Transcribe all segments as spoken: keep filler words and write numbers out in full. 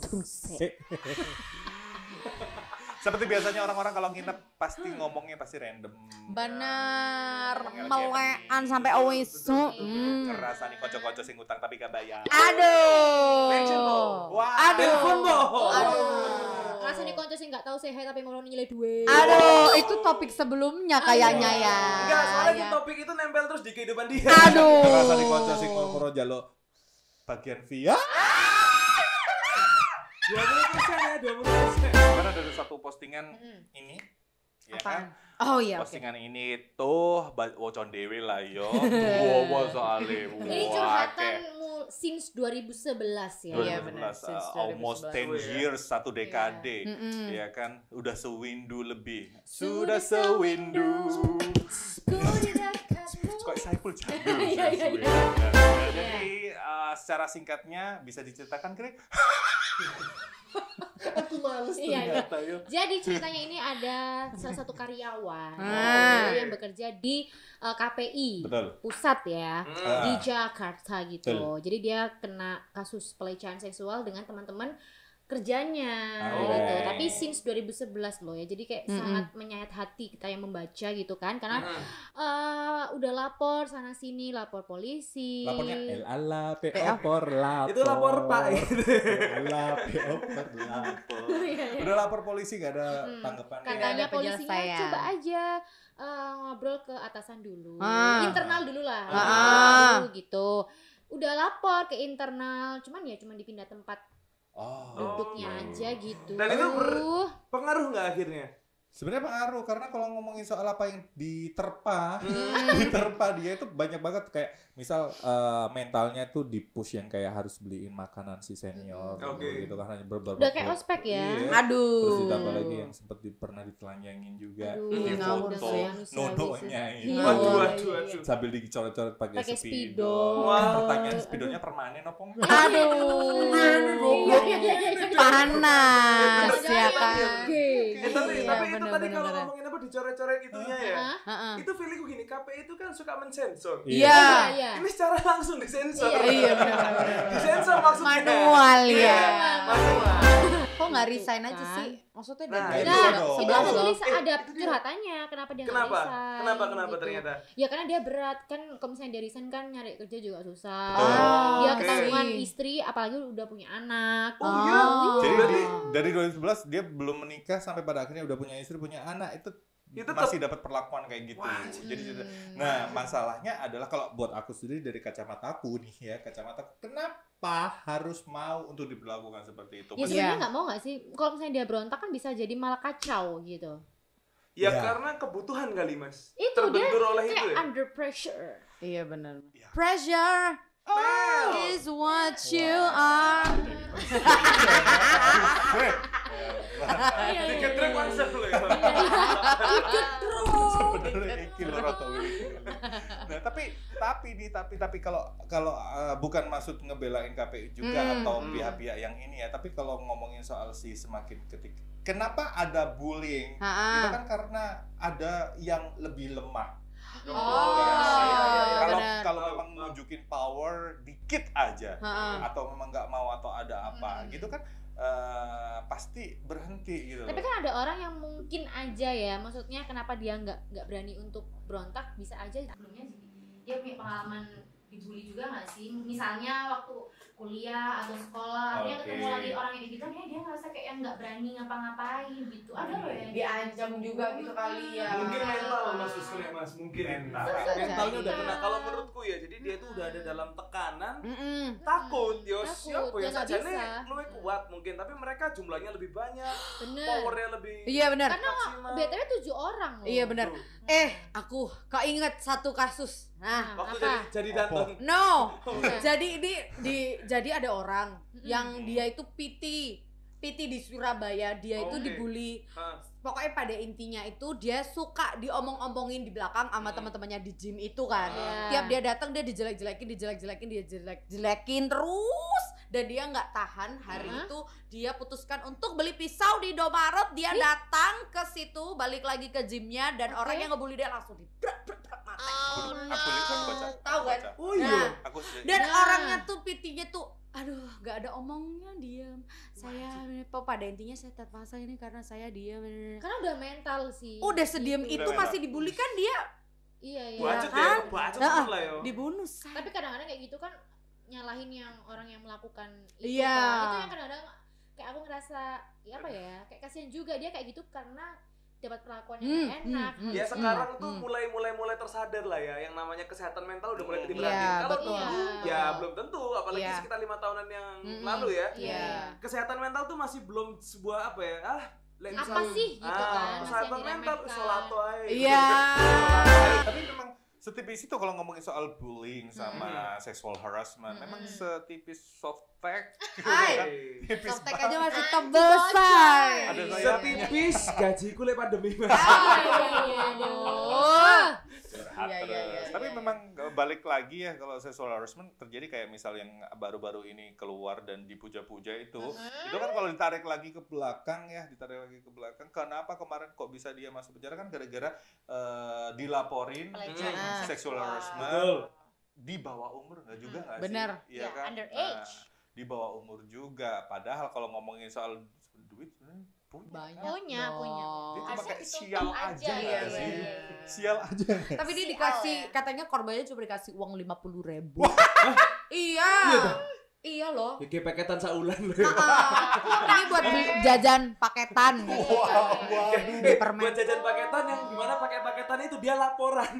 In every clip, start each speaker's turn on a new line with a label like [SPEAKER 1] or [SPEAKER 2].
[SPEAKER 1] Buset.
[SPEAKER 2] Seperti biasanya orang-orang kalau nginep pasti ngomongnya pasti random.
[SPEAKER 1] Bener,
[SPEAKER 2] Ya,
[SPEAKER 1] melekan sampai aweso. Hmm.
[SPEAKER 2] Ngerasa nih kocok-kocok sing utang tapi gak bayar.
[SPEAKER 1] Aduh.
[SPEAKER 2] Wah.
[SPEAKER 1] Aduh.
[SPEAKER 3] Telepon boh.
[SPEAKER 1] Aduh.
[SPEAKER 4] Rasanya konco sih nggak tahu sehat tapi mau nyilai duit.
[SPEAKER 1] Aduh, itu topik sebelumnya kayaknya ya.
[SPEAKER 3] Enggak, soalnya
[SPEAKER 1] Ya.
[SPEAKER 3] di topik itu nempel terus di kehidupan dia.
[SPEAKER 1] Aduh.
[SPEAKER 2] Ngerasa nih kocok sing mau jalo bagian via.
[SPEAKER 3] dua puluh persen ya, dua puluh persen.
[SPEAKER 2] Karena ada satu postingan
[SPEAKER 4] Mm.
[SPEAKER 2] ini, ya
[SPEAKER 1] Apaan?
[SPEAKER 2] kan?
[SPEAKER 1] Oh iya, oke.
[SPEAKER 2] Postingan ini tuh ba- wocon dewe lah yo. Wow, soalnya.
[SPEAKER 4] Ini
[SPEAKER 2] Wah,
[SPEAKER 4] curhatanmu since dua ribu sebelas ya.
[SPEAKER 1] Iya, benar.
[SPEAKER 2] dua ribu sebelas,
[SPEAKER 1] Since
[SPEAKER 2] uh, almost
[SPEAKER 1] dua ribu
[SPEAKER 2] ten
[SPEAKER 3] sebelas.
[SPEAKER 2] years, satu dekade.
[SPEAKER 1] Mm-mm.
[SPEAKER 2] Ya kan? Udah sewindu lebih.
[SPEAKER 4] Sudah
[SPEAKER 2] Sudah sewindu.
[SPEAKER 4] Ku di dekatmu.
[SPEAKER 2] Kok Saiful Jamil?
[SPEAKER 4] Iya, iya, iya.
[SPEAKER 2] Jadi uh, secara singkatnya bisa diceritakan Krik?
[SPEAKER 3] Aku males
[SPEAKER 4] Iya, iya.
[SPEAKER 3] ternyata yuk.
[SPEAKER 4] Jadi ceritanya ini ada salah satu karyawan
[SPEAKER 1] Ah.
[SPEAKER 4] yang bekerja di uh, K P I
[SPEAKER 2] Betul.
[SPEAKER 4] pusat ya
[SPEAKER 3] Hmm.
[SPEAKER 4] di Jakarta gitu.
[SPEAKER 2] Betul.
[SPEAKER 4] Jadi dia kena kasus pelecehan seksual dengan teman-teman kerjanya
[SPEAKER 2] Ah,
[SPEAKER 4] gitu.
[SPEAKER 2] oke.
[SPEAKER 4] Tapi since dua ribu sebelas loh ya. Jadi kayak
[SPEAKER 1] Mm-mm.
[SPEAKER 4] sangat menyayat hati kita yang membaca gitu kan karena
[SPEAKER 3] Hmm.
[SPEAKER 4] eh, udah lapor sana sini, lapor polisi.
[SPEAKER 2] Lapornya L ala P
[SPEAKER 1] P
[SPEAKER 2] O
[SPEAKER 1] O.
[SPEAKER 2] por lapor.
[SPEAKER 3] Itu lapor Pak.
[SPEAKER 2] L ala P O por lapor.
[SPEAKER 4] Iya, iya.
[SPEAKER 2] Udah lapor polisi gak ada
[SPEAKER 4] Mm.
[SPEAKER 2] tanggapan.
[SPEAKER 1] Tidak
[SPEAKER 4] Katanya
[SPEAKER 1] ada
[SPEAKER 4] polisinya
[SPEAKER 1] penyelesaian.
[SPEAKER 4] coba aja eh, ngobrol ke atasan dulu,
[SPEAKER 1] Ah.
[SPEAKER 4] internal dulu lah,
[SPEAKER 1] Ah.
[SPEAKER 4] internal dulu gitu. Udah lapor ke internal, cuman ya cuman dipindah tempat
[SPEAKER 2] Oh.
[SPEAKER 4] duduknya aja gitu.
[SPEAKER 3] Dan itu ber-
[SPEAKER 4] Aduh.
[SPEAKER 3] Pengaruh nggak akhirnya?
[SPEAKER 2] Sebenarnya pengaruh karena kalau ngomongin soal apa yang diterpa,
[SPEAKER 1] Hmm.
[SPEAKER 2] diterpa dia itu banyak banget kayak misal eh, mentalnya tuh di push yang kayak harus beliin makanan si senior
[SPEAKER 3] Hmm. Oke.
[SPEAKER 2] gitu kan hanya beberapa.
[SPEAKER 4] Udah kayak ospek ya.
[SPEAKER 2] Iya.
[SPEAKER 1] Aduh.
[SPEAKER 2] Terus ditambah lagi yang sempat di, pernah ditelanjangin juga
[SPEAKER 4] Aduh,
[SPEAKER 2] di
[SPEAKER 1] ngawur
[SPEAKER 2] foto
[SPEAKER 1] sih.
[SPEAKER 2] nodonya itu.
[SPEAKER 4] Iya,
[SPEAKER 3] Waduh,
[SPEAKER 4] iya,
[SPEAKER 3] waduh,
[SPEAKER 4] iya,
[SPEAKER 3] waduh.
[SPEAKER 2] Sambil dicoret-coret pakai
[SPEAKER 4] Pakai
[SPEAKER 2] speedo.
[SPEAKER 4] speedo.
[SPEAKER 2] Kan
[SPEAKER 3] Wow.
[SPEAKER 2] pertanyaan speedonya permanen apa enggak?
[SPEAKER 1] Aduh.
[SPEAKER 4] Iya, iya, iya, iya.
[SPEAKER 1] Panas
[SPEAKER 3] Bener,
[SPEAKER 1] ya
[SPEAKER 3] bener,
[SPEAKER 1] kan.
[SPEAKER 4] Oke.
[SPEAKER 3] Eh, tapi
[SPEAKER 1] Iya,
[SPEAKER 3] tapi itu
[SPEAKER 1] bener,
[SPEAKER 3] tadi
[SPEAKER 1] bener,
[SPEAKER 3] kalau
[SPEAKER 1] bener.
[SPEAKER 3] ngomongin apa dicoret-coret itunya ya.
[SPEAKER 4] Hah?
[SPEAKER 1] Heeh.
[SPEAKER 3] Itu feelingku gini, K P I itu kan suka mensensor.
[SPEAKER 1] Iya.
[SPEAKER 4] Iya.
[SPEAKER 3] Ini secara langsung disensor.
[SPEAKER 4] Iya,
[SPEAKER 1] iya, benar-benar.
[SPEAKER 3] Disensor maksudnya.
[SPEAKER 1] Manual ya.
[SPEAKER 3] Iya, manual.
[SPEAKER 1] Kok nggak
[SPEAKER 4] Gitu
[SPEAKER 1] resign aja
[SPEAKER 4] kan.
[SPEAKER 1] sih? Maksudnya
[SPEAKER 3] Nah,
[SPEAKER 1] dari-
[SPEAKER 2] itu
[SPEAKER 4] Nah,
[SPEAKER 2] dong.
[SPEAKER 4] itu ada
[SPEAKER 1] Sebelum.
[SPEAKER 4] tulis
[SPEAKER 3] Eh,
[SPEAKER 4] ada
[SPEAKER 3] itu dia.
[SPEAKER 4] curhatannya kenapa dia nggak
[SPEAKER 3] Kenapa?
[SPEAKER 4] resign,
[SPEAKER 3] Kenapa kenapa
[SPEAKER 4] gitu.
[SPEAKER 3] ternyata?
[SPEAKER 4] Ya karena dia berat kan kalau misalnya dia resign kan nyari kerja juga susah.
[SPEAKER 2] Betul.
[SPEAKER 4] Dia
[SPEAKER 3] Oke.
[SPEAKER 4] ketahuan istri apalagi udah punya anak.
[SPEAKER 3] Oh, iya.
[SPEAKER 2] Jadi
[SPEAKER 3] Berarti
[SPEAKER 2] di- dari dua ribu sebelas dia belum menikah sampai pada akhirnya udah punya istri, punya anak itu,
[SPEAKER 3] Itu
[SPEAKER 2] masih dapat perlakuan kayak gitu.
[SPEAKER 3] Wah,
[SPEAKER 2] Jadi gitu.
[SPEAKER 4] Hmm.
[SPEAKER 2] Nah, masalahnya adalah kalau buat aku sendiri dari kacamata aku nih ya, kacamata aku, kenapa harus mau untuk diberlakukan seperti itu?
[SPEAKER 4] Ya
[SPEAKER 2] Maksud-
[SPEAKER 4] sebenarnya
[SPEAKER 1] Iya.
[SPEAKER 4] nggak mau nggak sih kalau misalnya dia berontak kan bisa jadi malah kacau gitu.
[SPEAKER 3] ya
[SPEAKER 2] Ya.
[SPEAKER 3] karena kebutuhan kali, Mas.
[SPEAKER 4] Itu dia
[SPEAKER 3] Terbentur oleh itu
[SPEAKER 4] kayak
[SPEAKER 3] ya.
[SPEAKER 4] under pressure.
[SPEAKER 1] Iya benar.
[SPEAKER 2] Iya.
[SPEAKER 1] Pressure
[SPEAKER 3] Wow.
[SPEAKER 1] is what you are.
[SPEAKER 2] Greg.
[SPEAKER 4] Iya, iya,
[SPEAKER 3] Tiket
[SPEAKER 4] iya,
[SPEAKER 3] trek
[SPEAKER 4] iya.
[SPEAKER 3] konsep loh ya.
[SPEAKER 2] Sebenarnya iki lho rata wis. Nah, tapi tapi nih tapi tapi kalau kalau uh, bukan maksud ngebelain K P I juga
[SPEAKER 1] Hmm,
[SPEAKER 2] atau
[SPEAKER 3] hmm.
[SPEAKER 2] pihak-pihak yang ini ya, tapi kalau ngomongin soal si semakin ketik. Kenapa ada bullying?
[SPEAKER 1] Ha-ha.
[SPEAKER 2] Itu kan karena ada yang lebih lemah.
[SPEAKER 1] Oh,
[SPEAKER 2] Ya sih.
[SPEAKER 1] iya,
[SPEAKER 2] kalau
[SPEAKER 1] benar.
[SPEAKER 2] kalau memang nunjukin power dikit aja
[SPEAKER 1] Ha-ha.
[SPEAKER 2] atau memang nggak mau atau ada apa
[SPEAKER 4] Hmm.
[SPEAKER 2] gitu kan eh, pasti berhenti gitu.
[SPEAKER 4] Tapi
[SPEAKER 2] loh.
[SPEAKER 4] kan ada orang yang mungkin aja ya, maksudnya kenapa dia nggak nggak berani untuk berontak, bisa aja sebelumnya dia punya pengalaman dibully juga nggak sih? Misalnya waktu kuliah atau sekolah, dia
[SPEAKER 2] Oke.
[SPEAKER 4] ketemu lagi orang yang gitu, dia dia ngerasa kayak yang nggak berani ngapa-ngapain gitu. Ada loh yang
[SPEAKER 1] Diancam juga gitu kali ya.
[SPEAKER 3] Mungkin mental Mas Wisnu ya, Mas. Mungkin
[SPEAKER 2] Mental.
[SPEAKER 3] Mental. Mentalnya udah
[SPEAKER 4] Iya.
[SPEAKER 3] kena. Kalau menurutku ya, jadi dia tuh udah ada dalam tekanan.
[SPEAKER 1] Mm-mm.
[SPEAKER 3] Takut, yo
[SPEAKER 4] Takut,
[SPEAKER 3] siapa
[SPEAKER 4] ya
[SPEAKER 3] ya
[SPEAKER 4] nggak
[SPEAKER 3] sajane
[SPEAKER 4] bisa.
[SPEAKER 3] luwih kuat mungkin, tapi mereka jumlahnya lebih banyak,
[SPEAKER 4] bener.
[SPEAKER 3] powernya lebih
[SPEAKER 1] Iya benar.
[SPEAKER 4] Karena
[SPEAKER 3] maksimal.
[SPEAKER 4] B T W tujuh orang loh.
[SPEAKER 1] Iya benar.
[SPEAKER 3] Tuh.
[SPEAKER 1] Eh, aku keinget satu kasus. Nah,
[SPEAKER 4] Nah,
[SPEAKER 3] Waktu
[SPEAKER 4] apa?
[SPEAKER 3] jadi jadi danton.
[SPEAKER 1] no.
[SPEAKER 4] Nah,
[SPEAKER 1] Jadi ini di jadi ada orang
[SPEAKER 4] Mm-mm.
[SPEAKER 1] yang dia itu P T. P T di Surabaya, dia itu
[SPEAKER 3] Oke.
[SPEAKER 1] dibully.
[SPEAKER 3] Hah.
[SPEAKER 1] Pokoknya pada intinya itu dia suka diomong-omongin di belakang sama
[SPEAKER 3] Hmm.
[SPEAKER 1] teman-temannya di gym itu kan.
[SPEAKER 4] Iya.
[SPEAKER 1] Tiap dia datang dia dijelek-jelekin, dijelek-jelekin, dia jelek-jelekin terus, dan dia nggak tahan. Hari
[SPEAKER 4] Hah?
[SPEAKER 1] itu dia putuskan untuk beli pisau di Indomaret. Dia
[SPEAKER 4] Ih.
[SPEAKER 1] datang ke situ, balik lagi ke gymnya, dan
[SPEAKER 4] Oke.
[SPEAKER 1] orang yang ngebully dia langsung di brak brak brak mata.
[SPEAKER 2] Aku lihat aku baca.
[SPEAKER 1] Tahu
[SPEAKER 2] aku
[SPEAKER 1] kan?
[SPEAKER 2] baca.
[SPEAKER 3] Oh iya.
[SPEAKER 1] Nah,
[SPEAKER 2] Aku
[SPEAKER 1] dan
[SPEAKER 4] Nah.
[SPEAKER 1] orangnya tuh P T-nya tuh aduh gak ada omongnya diam. Saya pada intinya saya terpaksa ini karena saya diam.
[SPEAKER 4] Karena udah mental sih.
[SPEAKER 1] Udah sediem
[SPEAKER 4] Gitu.
[SPEAKER 1] itu
[SPEAKER 2] Udah
[SPEAKER 1] masih dibully kan dia
[SPEAKER 4] Iya iya.
[SPEAKER 3] Bacot
[SPEAKER 1] kan?
[SPEAKER 3] ya, bacot
[SPEAKER 1] Nah,
[SPEAKER 3] lah ya.
[SPEAKER 1] dibunuh. say.
[SPEAKER 4] Tapi kadang-kadang kayak gitu kan nyalahin yang orang yang melakukan itu
[SPEAKER 1] Iya.
[SPEAKER 4] kan. Itu yang kadang-kadang kayak aku ngerasa ya apa ya, kayak kasihan juga dia kayak gitu karena dapat perlakuan yang
[SPEAKER 1] Hmm,
[SPEAKER 4] gak enak.
[SPEAKER 1] hmm, hmm.
[SPEAKER 3] Ya sekarang
[SPEAKER 1] Hmm,
[SPEAKER 3] tuh
[SPEAKER 1] hmm.
[SPEAKER 3] mulai mulai mulai tersadar lah ya, yang namanya kesehatan mental udah mulai
[SPEAKER 2] Iya,
[SPEAKER 3] diperhatiin. Kalau
[SPEAKER 1] betul.
[SPEAKER 3] dulu
[SPEAKER 4] Iya.
[SPEAKER 3] ya belum tentu, apalagi
[SPEAKER 1] Iya.
[SPEAKER 3] sekitar lima tahunan yang
[SPEAKER 1] Mm-mm.
[SPEAKER 3] lalu ya.
[SPEAKER 1] Iya.
[SPEAKER 3] Kesehatan mental tuh masih belum sebuah apa ya? Ah, lain
[SPEAKER 4] Apa
[SPEAKER 3] misal-
[SPEAKER 4] sih gitu
[SPEAKER 3] ah,
[SPEAKER 4] kan, masih
[SPEAKER 3] kesehatan
[SPEAKER 4] yang
[SPEAKER 3] mental
[SPEAKER 4] diremehkan.
[SPEAKER 3] solato aja.
[SPEAKER 1] Iya.
[SPEAKER 2] Tapi memang setipis itu kalau ngomongin soal bullying sama sexual harassment,
[SPEAKER 1] Hmm.
[SPEAKER 2] memang setipis softtek.
[SPEAKER 1] Ay.
[SPEAKER 2] Tipis
[SPEAKER 1] Softtek
[SPEAKER 2] banget.
[SPEAKER 1] aja masih
[SPEAKER 4] Anjing,
[SPEAKER 1] tebel
[SPEAKER 4] bocor.
[SPEAKER 1] say.
[SPEAKER 2] Ada saya-
[SPEAKER 3] Setipis gajiku lek pandemi.
[SPEAKER 4] Oh, iya, iya, aduh.
[SPEAKER 2] Curhat
[SPEAKER 1] Iya, iya,
[SPEAKER 2] terus.
[SPEAKER 1] iya,
[SPEAKER 2] Tapi
[SPEAKER 1] iya.
[SPEAKER 2] memang eh, balik lagi ya kalau sexual harassment terjadi kayak misal yang baru-baru ini keluar dan dipuja-puja itu, itu kan kalau ditarik lagi ke belakang ya, ditarik lagi ke belakang, kenapa kemarin kok bisa dia masuk penjara kan gara-gara eh, dilaporin
[SPEAKER 4] Pelecehan
[SPEAKER 1] Hmm.
[SPEAKER 2] sexual
[SPEAKER 4] seksual.
[SPEAKER 2] harassment
[SPEAKER 3] Betul.
[SPEAKER 2] di bawah umur nggak juga nggak sih?
[SPEAKER 1] Benar.
[SPEAKER 2] Iya
[SPEAKER 4] Ya,
[SPEAKER 2] kan?
[SPEAKER 4] underage.
[SPEAKER 2] Nah, di bawah umur juga. Padahal kalau ngomongin soal duit sebenarnya punya.
[SPEAKER 1] Banyak
[SPEAKER 4] Punya,
[SPEAKER 1] dong.
[SPEAKER 4] punya.
[SPEAKER 2] Dia cuma
[SPEAKER 4] Harusnya
[SPEAKER 2] kayak
[SPEAKER 4] ditutup
[SPEAKER 2] sial
[SPEAKER 4] aja,
[SPEAKER 2] aja
[SPEAKER 1] iya,
[SPEAKER 2] nggak
[SPEAKER 1] iya,
[SPEAKER 2] sih?
[SPEAKER 1] iya.
[SPEAKER 2] Sial aja.
[SPEAKER 1] Tapi dia
[SPEAKER 4] Sial
[SPEAKER 1] dikasih,
[SPEAKER 4] ya.
[SPEAKER 1] katanya korbannya cuma dikasih uang lima puluh ribu.
[SPEAKER 3] Iya
[SPEAKER 1] Iya.
[SPEAKER 3] dah.
[SPEAKER 1] Iya loh.
[SPEAKER 3] Ya kayak paketan saulan loh.
[SPEAKER 1] Ah, ini buat beli jajan paketan.
[SPEAKER 4] Iya,
[SPEAKER 1] gitu.
[SPEAKER 4] iya,
[SPEAKER 2] Wah,
[SPEAKER 1] Di permen.
[SPEAKER 3] Buat jajan paketan yang gimana pakai paketannya itu dia laporan.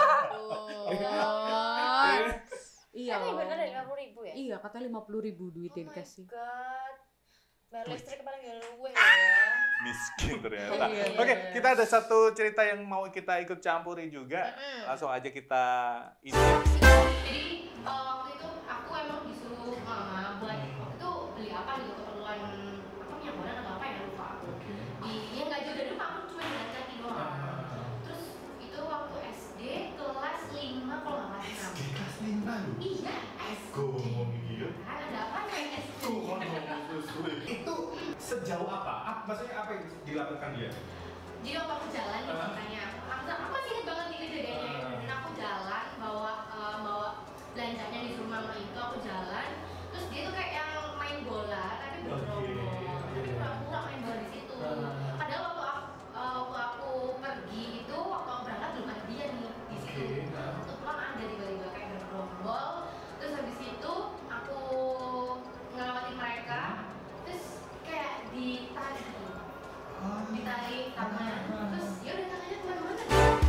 [SPEAKER 1] Oh. Iya.
[SPEAKER 4] Tapi bener dari lima puluh ribu ya?
[SPEAKER 1] Iya, katanya lima puluh ribu duit
[SPEAKER 4] Oh
[SPEAKER 1] yang
[SPEAKER 4] my
[SPEAKER 1] dikasih.
[SPEAKER 4] god. Bayar listrik paling gak luwe ya.
[SPEAKER 2] miskin ternyata.
[SPEAKER 1] Iya, iya,
[SPEAKER 2] Oke,
[SPEAKER 1] iya.
[SPEAKER 2] kita ada satu cerita yang mau kita ikut campuri juga.
[SPEAKER 4] Mm-mm.
[SPEAKER 2] Langsung aja kita ini.
[SPEAKER 4] Jadi uh, waktu itu aku emang disuruh mama buat waktu itu beli apa gitu keperluan apa minyak goreng atau apa ya lupa aku. Di ya nggak jauh dari rumah aku cuma jalan kaki doang. Terus itu waktu S D kelas lima kalau nggak salah enam.
[SPEAKER 2] Kelas lima.
[SPEAKER 4] Iya S D. Kan ada apa ya S D?
[SPEAKER 2] Itu sejauh apa? Apa maksudnya apa yang dilakukan dia?
[SPEAKER 4] Jadi waktu aku jalan nih ceritanya, aku, aku masih ingat banget nih kejadiannya. Dan aku jalan bawa eh, bawa belanjanya di rumah mama itu, aku jalan. Terus dia tuh kayak yang main bola tapi bergerombol, tapi pura-pura main bola di situ. Padahal waktu aku eh, waktu aku pergi itu, waktu aku berangkat belum ada dia nih di situ. Waktu pulang ada tiba-tiba kayak bergerombol. Terus habis itu aku ngelewatin mereka, terus kayak ditarik ditarik tangan, terus ya udah tangannya kemana-mana.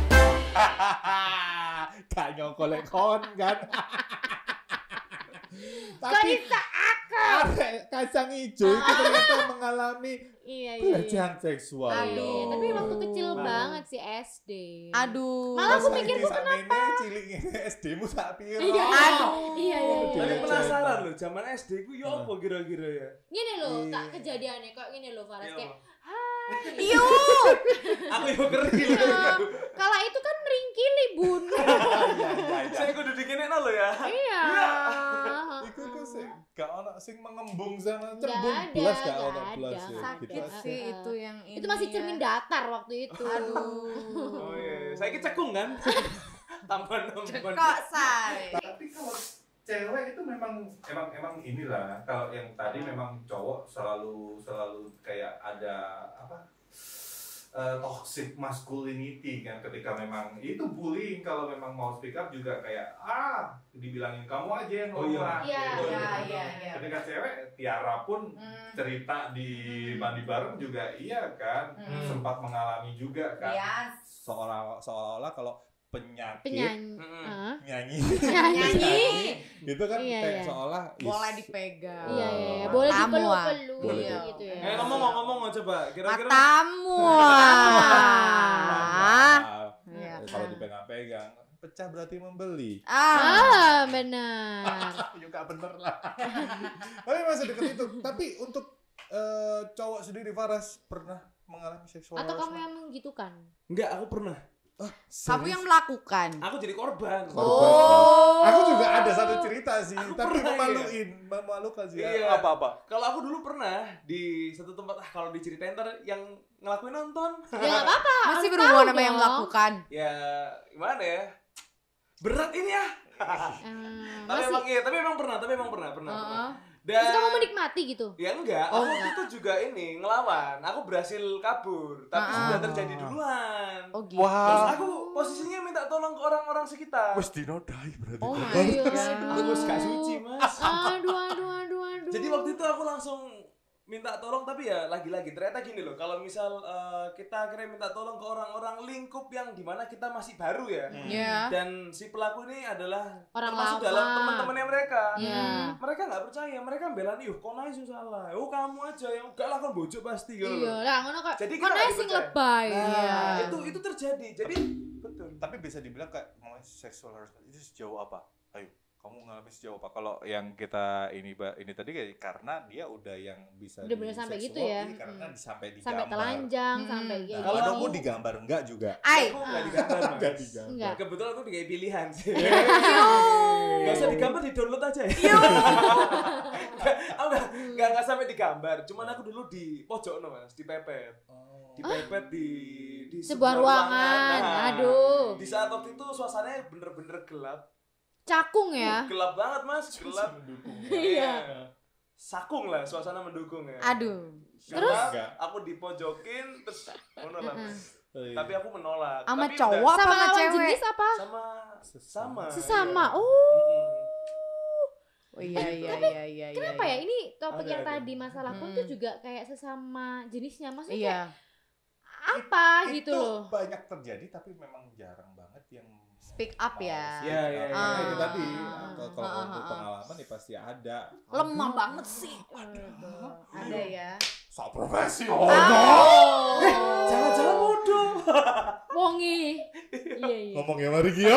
[SPEAKER 2] Gak nyongkolek kon kan?
[SPEAKER 4] Kok
[SPEAKER 2] Tapi
[SPEAKER 4] bisa
[SPEAKER 2] arek kacang hijau itu ternyata mengalami
[SPEAKER 4] Iya
[SPEAKER 2] pelecehan seksual.
[SPEAKER 1] Aduh.
[SPEAKER 4] Tapi waktu kecil
[SPEAKER 2] Aduh.
[SPEAKER 4] banget sih S D.
[SPEAKER 1] Aduh.
[SPEAKER 4] Malah aku
[SPEAKER 2] Pas
[SPEAKER 4] mikir
[SPEAKER 2] lagi
[SPEAKER 4] tuh
[SPEAKER 2] sakmene cilik S D-mu sak piro?
[SPEAKER 4] Iya.
[SPEAKER 1] Aduh.
[SPEAKER 4] Iya iya.
[SPEAKER 2] Aduh.
[SPEAKER 3] Tapi
[SPEAKER 2] Iya.
[SPEAKER 3] penasaran loh, zaman S D ku ya apa kira-kira ya?
[SPEAKER 4] Gini loh,
[SPEAKER 2] Iya.
[SPEAKER 4] tak kejadiannya kok gini loh Faras
[SPEAKER 3] Iya.
[SPEAKER 4] kayak hai.
[SPEAKER 1] Yuk.
[SPEAKER 3] Aku yang keren.
[SPEAKER 4] Iya. Kala itu kan meringkili bun.
[SPEAKER 2] Iya, iya, iya.
[SPEAKER 3] Saya kudu dikinekno loh ya.
[SPEAKER 4] Iya.
[SPEAKER 2] Iku ku sih gak ono sing mengembung sama
[SPEAKER 4] Nggak
[SPEAKER 2] cembung
[SPEAKER 4] ada,
[SPEAKER 2] belas gak
[SPEAKER 4] nggak
[SPEAKER 2] ono
[SPEAKER 4] ada.
[SPEAKER 2] belas ya.
[SPEAKER 1] Sakit
[SPEAKER 2] Kita-
[SPEAKER 1] sih
[SPEAKER 4] Uh-uh.
[SPEAKER 1] itu yang ini.
[SPEAKER 4] Itu masih
[SPEAKER 1] ya.
[SPEAKER 4] cermin datar waktu itu.
[SPEAKER 1] Aduh.
[SPEAKER 3] Oh iya, saya ki cekung kan. Tambahan-tambahan.
[SPEAKER 1] Kok say?
[SPEAKER 2] Tapi kalau cewek itu memang emang emang inilah kalau yang tadi memang cowok selalu selalu kayak ada apa eh, toxic masculinity kan ketika memang itu bullying kalau memang mau speak up juga kayak ah dibilangin kamu aja yang
[SPEAKER 3] Oh iya.
[SPEAKER 2] ngomong.
[SPEAKER 4] Iya,
[SPEAKER 2] Gitu.
[SPEAKER 1] iya, iya, iya.
[SPEAKER 2] Ketika cewek Tiara pun
[SPEAKER 1] Hmm.
[SPEAKER 2] cerita di mandi bareng juga iya kan
[SPEAKER 1] Hmm.
[SPEAKER 2] sempat mengalami juga kan
[SPEAKER 1] Iya.
[SPEAKER 2] seolah seolah-olah kalau penyakit
[SPEAKER 4] Penyanyi.
[SPEAKER 3] Mm-mm.
[SPEAKER 4] Hah?
[SPEAKER 2] nyanyi
[SPEAKER 4] Nyanyi.
[SPEAKER 2] gitu kan
[SPEAKER 4] Iya,
[SPEAKER 2] kayak
[SPEAKER 4] iya.
[SPEAKER 2] seolah
[SPEAKER 1] Boleh
[SPEAKER 2] is-
[SPEAKER 1] dipegang.
[SPEAKER 4] Iya iya, iya.
[SPEAKER 2] Oh,
[SPEAKER 4] Boleh
[SPEAKER 1] matamu, ah.
[SPEAKER 4] dipeluk-peluk
[SPEAKER 2] Boleh
[SPEAKER 4] gitu ya.
[SPEAKER 3] Eh ngomong ngomong coba, kira-kira
[SPEAKER 1] Matamu. ah. Iya.
[SPEAKER 2] kalau dipegang-pegang pecah berarti membeli
[SPEAKER 1] Ah.
[SPEAKER 4] Ah, benar.
[SPEAKER 2] juga bener lah tapi masih deket itu tapi untuk eh, cowok sendiri Faras pernah mengalami seksual
[SPEAKER 4] Atau kamu
[SPEAKER 2] harassment?
[SPEAKER 4] yang menggitukan?
[SPEAKER 3] enggak, aku pernah.
[SPEAKER 1] Kamu yang melakukan.
[SPEAKER 3] Aku jadi korban.
[SPEAKER 2] Korban.
[SPEAKER 1] Oh.
[SPEAKER 2] Aku juga ada satu cerita sih,
[SPEAKER 3] Aku
[SPEAKER 2] tapi
[SPEAKER 3] pernah,
[SPEAKER 2] memaluin, memalukan sih.
[SPEAKER 3] Iya.
[SPEAKER 2] Apa-apa?
[SPEAKER 3] Kalau aku dulu pernah di satu tempat, ah kalau diceritain ntar yang ngelakuin nonton.
[SPEAKER 4] Ya nggak apa-apa.
[SPEAKER 1] Masih
[SPEAKER 4] harus
[SPEAKER 1] berhubungan
[SPEAKER 4] tahu
[SPEAKER 1] sama yang
[SPEAKER 4] dong.
[SPEAKER 1] melakukan.
[SPEAKER 3] Ya gimana ya? Berat ini ya.
[SPEAKER 4] Hmm,
[SPEAKER 3] Tapi
[SPEAKER 4] masih.
[SPEAKER 3] emang iya, tapi emang pernah, tapi emang pernah, pernah. pernah.
[SPEAKER 1] Heeh.
[SPEAKER 3] Dan
[SPEAKER 4] Terus kamu menikmati gitu?
[SPEAKER 3] ya enggak,
[SPEAKER 1] Oh,
[SPEAKER 3] aku
[SPEAKER 1] enggak.
[SPEAKER 3] itu juga ini ngelawan. Aku berhasil kabur, tapi
[SPEAKER 1] Ah.
[SPEAKER 3] sudah terjadi duluan.
[SPEAKER 1] Oh gitu.
[SPEAKER 2] Wah.
[SPEAKER 3] Terus aku posisinya minta tolong ke orang-orang sekitar.
[SPEAKER 2] Wes dinodai berarti.
[SPEAKER 1] Oh my
[SPEAKER 4] Iya,
[SPEAKER 1] god.
[SPEAKER 3] Aku wis gak suci, Mas.
[SPEAKER 4] Aduh, aduh, aduh, aduh.
[SPEAKER 3] Jadi waktu itu aku langsung minta tolong, tapi ya lagi-lagi ternyata gini loh, kalau misal eh, kita akhirnya minta tolong ke orang-orang lingkup yang dimana kita masih baru ya,
[SPEAKER 1] Iya.
[SPEAKER 3] dan si pelaku ini adalah
[SPEAKER 4] Orang
[SPEAKER 3] termasuk
[SPEAKER 4] lama.
[SPEAKER 3] dalam teman-temannya mereka.
[SPEAKER 4] Iya.
[SPEAKER 3] Mereka nggak percaya, mereka belani, yuh kok naik salah, oh kamu aja yang enggak lah kan bojok pasti gitu
[SPEAKER 4] Iya,
[SPEAKER 3] loh.
[SPEAKER 4] lah ngono kok.
[SPEAKER 3] Jadi
[SPEAKER 4] Kok
[SPEAKER 3] kita nggak
[SPEAKER 4] nasi
[SPEAKER 3] dipercaya.
[SPEAKER 4] lebay.
[SPEAKER 3] Nah,
[SPEAKER 1] Iya.
[SPEAKER 3] itu itu terjadi. Jadi betul.
[SPEAKER 2] Tapi bisa dibilang kayak ngomongin seksual harassment itu sejauh apa? Ayo, kamu ngalamin sejauh apa? Kalau yang kita ini ba- ini tadi kayak karena dia udah yang bisa
[SPEAKER 4] Bener-bener
[SPEAKER 2] di
[SPEAKER 4] sampai
[SPEAKER 2] seksual,
[SPEAKER 4] gitu ya.
[SPEAKER 2] iya, karena
[SPEAKER 4] Hmm.
[SPEAKER 2] sampai digambar.
[SPEAKER 4] Sampai telanjang,
[SPEAKER 1] Hmm.
[SPEAKER 4] sampai
[SPEAKER 1] Nah,
[SPEAKER 4] kayak
[SPEAKER 2] Kalau
[SPEAKER 4] gitu.
[SPEAKER 2] kamu digambar enggak juga?
[SPEAKER 1] Ay.
[SPEAKER 3] Aku nggak digambar, Mas.
[SPEAKER 2] Enggak digambar.
[SPEAKER 4] Enggak.
[SPEAKER 3] Kebetulan aku kayak pilihan sih.
[SPEAKER 1] Yo.
[SPEAKER 3] Gak usah digambar, di download aja ya. Nggak, aku nggak nggak nggak sampai digambar. Cuman aku dulu di pojok no mas, dipepet,
[SPEAKER 2] Oh.
[SPEAKER 3] dipepet di di
[SPEAKER 4] Sebuah ruangan.
[SPEAKER 3] Nah,
[SPEAKER 4] Aduh.
[SPEAKER 3] Di saat waktu itu suasananya bener-bener gelap.
[SPEAKER 4] Cakung ya.
[SPEAKER 3] Uh, gelap banget mas, gelap.
[SPEAKER 4] Iya.
[SPEAKER 3] Sakung lah, suasana mendukung ya.
[SPEAKER 1] Aduh.
[SPEAKER 3] Terus
[SPEAKER 2] Enggak.
[SPEAKER 3] aku dipojokin terus menolak.
[SPEAKER 4] Heeh.
[SPEAKER 2] Oh, iya.
[SPEAKER 3] Tapi aku menolak.
[SPEAKER 1] Sama
[SPEAKER 3] Tapi
[SPEAKER 1] cowok
[SPEAKER 3] udah-
[SPEAKER 1] apa
[SPEAKER 4] Sama
[SPEAKER 1] sama
[SPEAKER 4] lawan
[SPEAKER 1] cewek?
[SPEAKER 4] jenis apa?
[SPEAKER 3] sama sama.
[SPEAKER 4] Sesama.
[SPEAKER 3] iya.
[SPEAKER 4] Oh.
[SPEAKER 3] Mm-mm.
[SPEAKER 1] Oh iya iya iya iya.
[SPEAKER 4] Kenapa ya ini topik
[SPEAKER 3] Ada,
[SPEAKER 4] yang
[SPEAKER 3] ada.
[SPEAKER 4] tadi masalah pun
[SPEAKER 1] Hmm.
[SPEAKER 4] tuh juga kayak sesama jenisnya. Maksudnya
[SPEAKER 1] Iya.
[SPEAKER 4] kayak apa
[SPEAKER 2] Itu
[SPEAKER 4] gitu loh.
[SPEAKER 2] banyak terjadi tapi memang jarang banget yang
[SPEAKER 1] Speak up
[SPEAKER 2] mau
[SPEAKER 1] ya.
[SPEAKER 2] speak
[SPEAKER 3] Iya,
[SPEAKER 2] up.
[SPEAKER 3] iya, iya.
[SPEAKER 2] Karena itu
[SPEAKER 1] Ah.
[SPEAKER 2] tadi kalau kalau
[SPEAKER 1] Ah, ah,
[SPEAKER 2] untuk
[SPEAKER 1] ah.
[SPEAKER 2] pengalaman ya pasti ada.
[SPEAKER 1] Lemah banget sih. Ada ya.
[SPEAKER 2] Sok profesi.
[SPEAKER 1] Oh,
[SPEAKER 3] Jangan-jangan bodoh.
[SPEAKER 4] Wongi. Iya iya.
[SPEAKER 2] Ngomongnya mari Gio.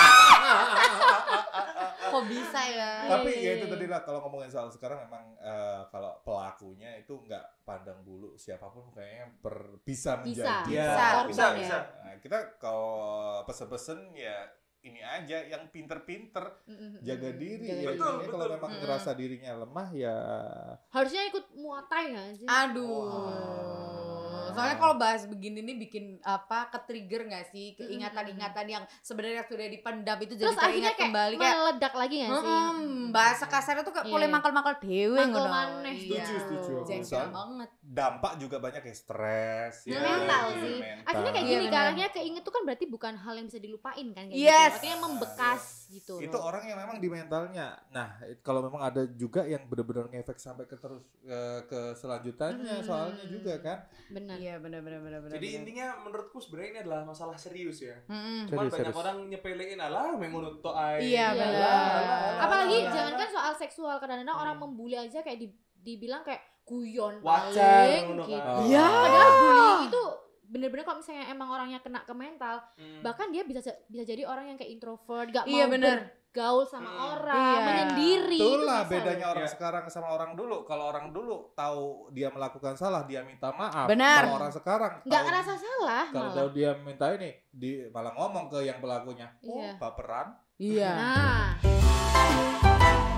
[SPEAKER 1] Kok bisa ya?
[SPEAKER 2] Tapi
[SPEAKER 4] Iya,
[SPEAKER 2] ya itu
[SPEAKER 4] iya,
[SPEAKER 2] tadi lah kalau ngomongin soal sekarang memang eh, kalau pelakunya itu nggak pandang bulu siapapun kayaknya per, bisa
[SPEAKER 4] Bisa.
[SPEAKER 2] menjadi.
[SPEAKER 3] Iya,
[SPEAKER 1] Bisa,
[SPEAKER 3] bisa,
[SPEAKER 4] korban ya.
[SPEAKER 3] bisa.
[SPEAKER 2] Nah, kita kalau pesen-pesen ya ini aja yang pinter-pinter
[SPEAKER 4] Mm-mm.
[SPEAKER 2] jaga diri
[SPEAKER 4] Jaga
[SPEAKER 2] ya.
[SPEAKER 3] diri. Betul,
[SPEAKER 2] Intinya kalau
[SPEAKER 3] betul.
[SPEAKER 2] memang
[SPEAKER 1] Mm-mm.
[SPEAKER 2] ngerasa dirinya lemah ya
[SPEAKER 4] Harusnya ikut muatai nggak sih?
[SPEAKER 1] Aduh.
[SPEAKER 2] Wah.
[SPEAKER 1] Soalnya kalau bahas begini nih bikin apa ke-trigger nggak sih keingatan-ingatan yang sebenarnya sudah dipendam itu jadi
[SPEAKER 4] Terus akhirnya
[SPEAKER 1] teringat
[SPEAKER 4] kayak
[SPEAKER 1] kembali kayak
[SPEAKER 4] meledak lagi nggak sih?
[SPEAKER 1] Hmm, bahasa kasarnya tuh kayak
[SPEAKER 4] Iya,
[SPEAKER 1] boleh
[SPEAKER 4] iya.
[SPEAKER 1] mangkal-mangkal dewe
[SPEAKER 4] Mangkal
[SPEAKER 1] ngono.
[SPEAKER 4] maneh.
[SPEAKER 1] Iya.
[SPEAKER 3] Setuju, setuju.
[SPEAKER 1] Jengkel
[SPEAKER 2] Soal-
[SPEAKER 1] banget.
[SPEAKER 2] dampak juga banyak ya stres ya.
[SPEAKER 4] Mental
[SPEAKER 2] ya,
[SPEAKER 4] sih.
[SPEAKER 2] mental.
[SPEAKER 4] Akhirnya kayak
[SPEAKER 1] Iya,
[SPEAKER 4] gini
[SPEAKER 1] benar.
[SPEAKER 4] kan, akhirnya keinget tuh kan berarti bukan hal yang bisa dilupain kan kayak
[SPEAKER 1] Yes.
[SPEAKER 4] gitu. Akhirnya membekas gitu.
[SPEAKER 2] Itu
[SPEAKER 4] loh.
[SPEAKER 2] orang yang memang di mentalnya. Nah, it- kalau memang ada juga yang benar-benar ngefek sampai ke terus eh, ke selanjutannya
[SPEAKER 1] Hmm.
[SPEAKER 2] soalnya juga kan.
[SPEAKER 4] Benar.
[SPEAKER 1] Iya benar benar benar benar.
[SPEAKER 3] Jadi intinya menurutku sebenarnya ini adalah masalah serius ya.
[SPEAKER 1] Mm-mm.
[SPEAKER 3] Cuman
[SPEAKER 2] Serius,
[SPEAKER 3] banyak
[SPEAKER 2] serius.
[SPEAKER 3] orang nyepelein alah mengunut tok ae.
[SPEAKER 1] Iya,
[SPEAKER 4] Iya,
[SPEAKER 1] benar.
[SPEAKER 3] alah, alah, alah,
[SPEAKER 4] Apalagi
[SPEAKER 3] alah,
[SPEAKER 4] jangankan
[SPEAKER 3] alah.
[SPEAKER 4] soal seksual, kadang-kadang orang
[SPEAKER 3] Hmm.
[SPEAKER 4] membuli aja kayak di, dibilang kayak guyon
[SPEAKER 3] Wajar,
[SPEAKER 4] paling
[SPEAKER 3] ngono kan.
[SPEAKER 4] gitu.
[SPEAKER 1] Iya.
[SPEAKER 4] Padahal bullying itu bener-bener kalau misalnya emang orangnya kena ke mental,
[SPEAKER 3] Hmm.
[SPEAKER 4] bahkan dia bisa bisa jadi orang yang kayak introvert, gak
[SPEAKER 1] Iya,
[SPEAKER 4] mau
[SPEAKER 1] bener.
[SPEAKER 4] bergaul sama
[SPEAKER 3] Hmm.
[SPEAKER 4] orang,
[SPEAKER 1] Iya.
[SPEAKER 4] menyendiri. itu
[SPEAKER 2] Itulah
[SPEAKER 4] bisa
[SPEAKER 2] bedanya
[SPEAKER 4] loh.
[SPEAKER 2] orang
[SPEAKER 3] Iya.
[SPEAKER 2] sekarang sama orang dulu. Kalau orang dulu tahu dia melakukan salah, dia minta maaf.
[SPEAKER 1] Benar.
[SPEAKER 2] Kalau orang sekarang
[SPEAKER 4] Nggak
[SPEAKER 2] tahu-
[SPEAKER 4] ngerasa salah
[SPEAKER 2] kalau
[SPEAKER 4] malah.
[SPEAKER 2] tahu dia minta ini, di malah ngomong ke yang pelakunya. Oh,
[SPEAKER 4] Iya.
[SPEAKER 2] baperan.
[SPEAKER 1] Iya.
[SPEAKER 4] Nah,